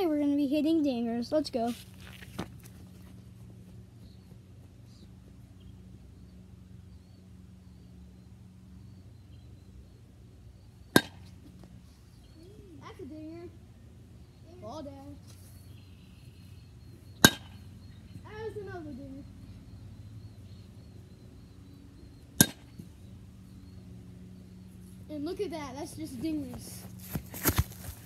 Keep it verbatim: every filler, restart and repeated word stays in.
Today we're going to be hitting dingers. Let's go. That's a dinger. Ball down. That's another dinger. And look at that. That's just dingers.